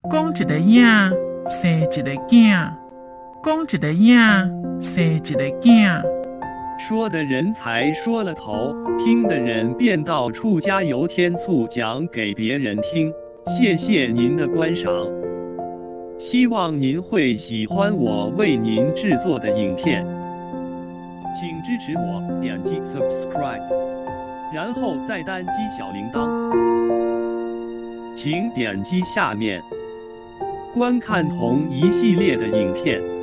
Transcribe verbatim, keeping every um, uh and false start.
讲一个影，生一个囝，讲一个影，生一个囝。 说的人才说了头，听的人便到处加油添醋讲给别人听。谢谢您的观赏，希望您会喜欢我为您制作的影片。请支持我，点击 subscribe， 然后再单击小铃铛。请点击下面观看同一系列的影片。